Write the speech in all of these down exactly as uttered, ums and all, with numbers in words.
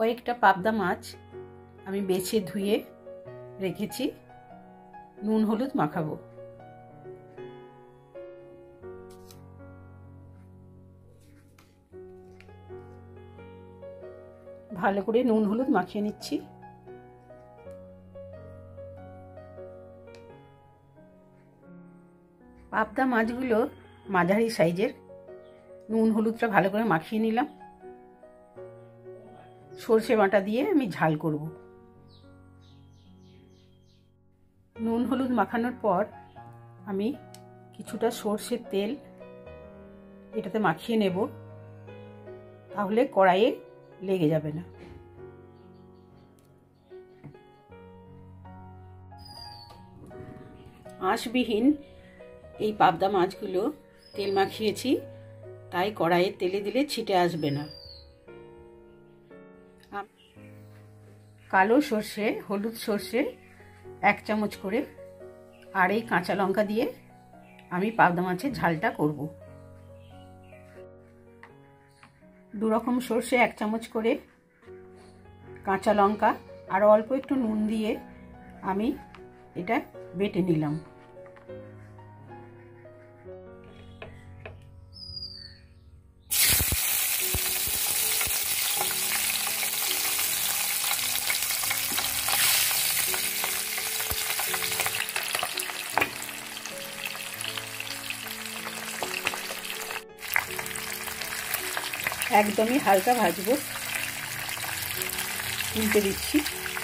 কয়েকটা পাবদা মাছ আমি বেছে ধুয়ে রেখেছি, নুন হলুদ মাখাবো। ভালো করে নুন হলুদ মাখিয়ে নিচ্ছি। পাবদা মাছগুলো মাঝারি সাইজের, নুন হলুদটা ভালো করে মাখিয়ে নিলাম। সর্ষে বাটা দিয়ে আমি ঝাল করব। নুন হলুদ মাখানোর পর আমি কিছুটা সর্ষের তেল এটাতে মাখিয়ে নেব, তাহলে কড়াইয়ে লেগে যাবে না। আঁশবিহীন এই পাবদা মাছগুলো তেল মাখিয়েছি, তাই কড়াইয়ে তেলে দিলে ছিটে আসবে না। কালো সর্ষে, হলুদ সর্ষে এক চামচ করে আর এই কাঁচা লঙ্কা দিয়ে আমি পাবদা মাছের ঝালটা করব। দু রকম সর্ষে এক চামচ করে, কাঁচা লঙ্কা আর অল্প একটু নুন দিয়ে আমি এটা বেটে নিলাম। একদমই হালকা ভাজবো, উল্টে দিচ্ছি।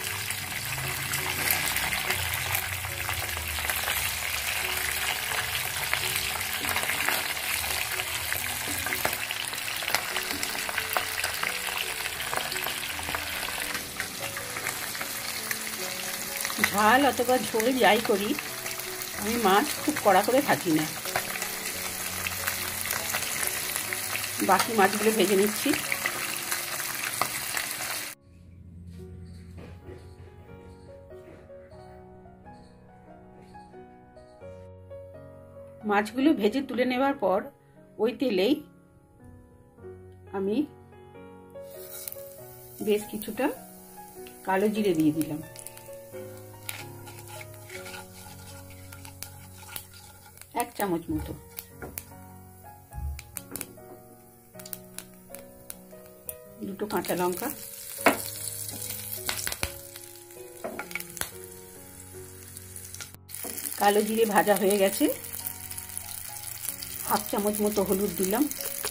ঝাল অথবা ঝোল যাই করি, আমি মাছ খুব কড়া করে ভাজি না। বাকি মাছগুলো ভেজে নিচ্ছি। মাছগুলো ভেজে তুলে নেওয়ার পর ওই তেলেই আমি বেশ কিছুটা কালো জিরে দিয়ে দিলাম। এক চামচ মতো। দুটো কাঁচা লঙ্কা, কালো জিরে ভাজা হয়ে গেছে। হাফ চামচ মতো হলুদ দিলাম।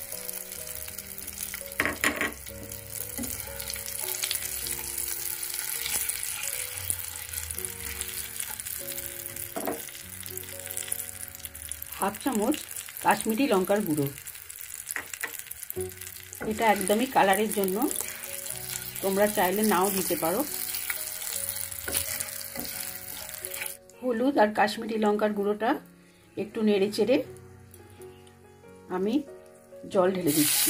হাফ চামচ কাশ্মীরি লঙ্কার গুঁড়ো, এটা একদমই কালারের জন্য, তোমরা চাইলে নাও দিতে পারো। হলুদ আর কাশ্মীরি লঙ্কার গুঁড়োটা একটু নেড়ে চেড়ে আমি জল ঢেলে দিচ্ছি।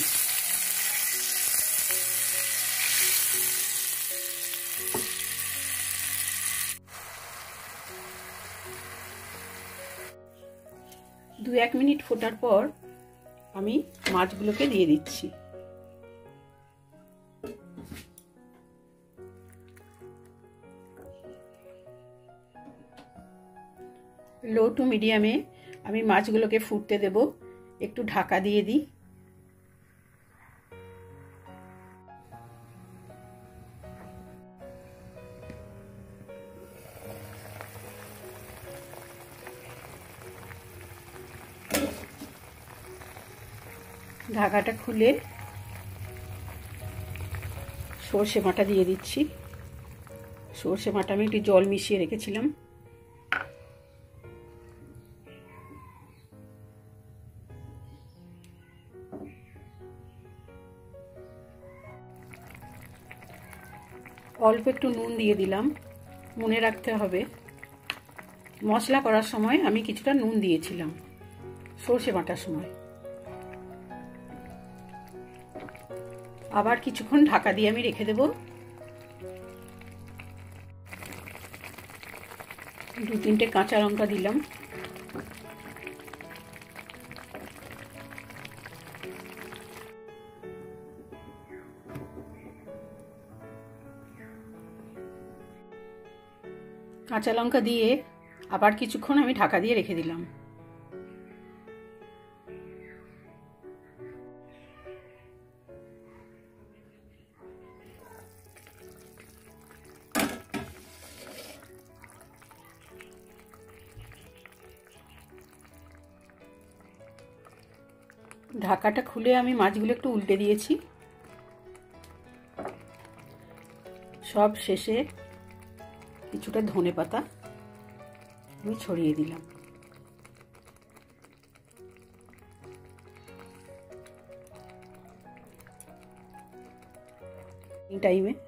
দু এক মিনিট ফোটার পর আমি মাছগুলোকে দিয়ে দিচ্ছি। লো টু মিডিয়ামে আমি মাছগুলোকে ফুটতে দেব। একটু ঢাকা দিয়ে দিই। ঢাকাটা খুলে সর্ষে বাটা দিয়ে দিচ্ছি। সর্ষে বাটা আমি একটু জল মিশিয়ে রেখেছিলাম। অল্প একটু নুন দিয়ে দিলাম। মনে রাখতে হবে, মশলা করার সময় আমি কিছুটা নুন দিয়েছিলাম সর্ষে বাটার সময়। আবার কিছুক্ষণ ঢাকা দিয়ে আমি রেখে দেব। দু তিনটে কাঁচা লঙ্কা দিলাম। কাঁচা লঙ্কা দিয়ে আবার কিছুক্ষণ আমি ঢাকা দিয়ে রেখে দিলাম। ঢাকাটা খুলে আমি মাছগুলো একটু উল্টে দিয়েছি। সব শেষে কিছুটা ধনে পাতা আমি ছড়িয়ে দিলাম। এই টাইমে